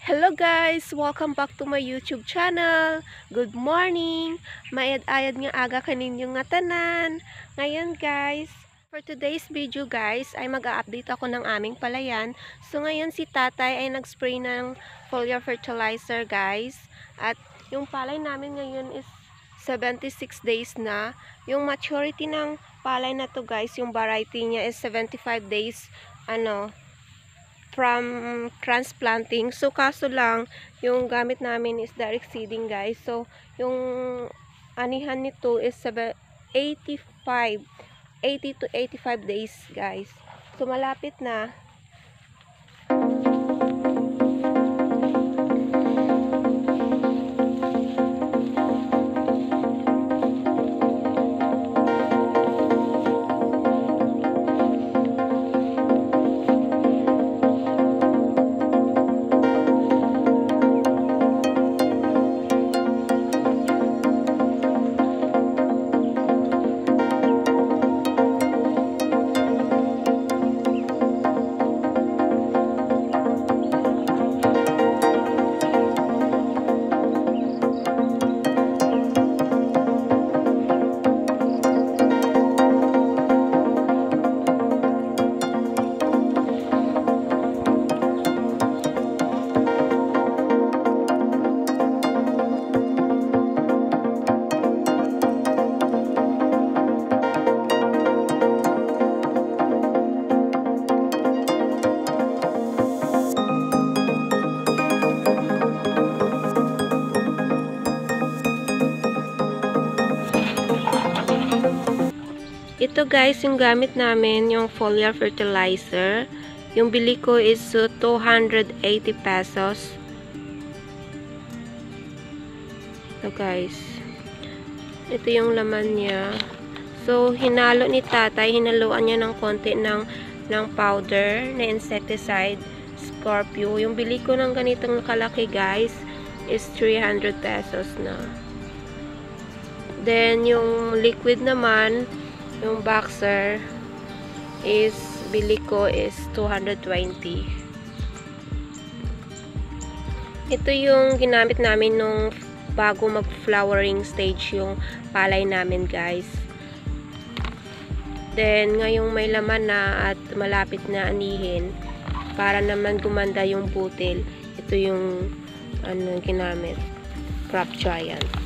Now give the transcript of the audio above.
Hello guys! Welcome back to my YouTube channel. Good morning! Mayad-ayad nga aga kaninyong nga tanan. Ngayon guys, for today's video guys, ay mag-a-update ako ng aming palayan. So ngayon si tatay ay nag-spray ng foliar fertilizer guys. At yung palay namin ngayon is 76 days na. Yung maturity ng palay na to guys, yung variety niya is 75 days from transplanting. So kaso lang yung gamit namin is direct seeding guys. So yung anihan nito is 80 to 85 days guys. So malapit na. Ito guys, yung gamit namin, yung foliar fertilizer. Yung bili ko is 280 pesos. Ito guys. Ito yung laman niya. So, hinalo ni tatay, hinaluan niya ng konti ng powder na insecticide, Scorpio. Yung bili ko ng ganitong kalaki guys is 300 pesos na. Then, yung liquid naman, yung boxer is bili ko is 220. Ito yung ginamit namin nung bago mag-flowering stage yung palay namin guys. Then ngayong may laman na at malapit na anihin, para naman gumanda yung butil, ito yung ginamit, Crop Giant.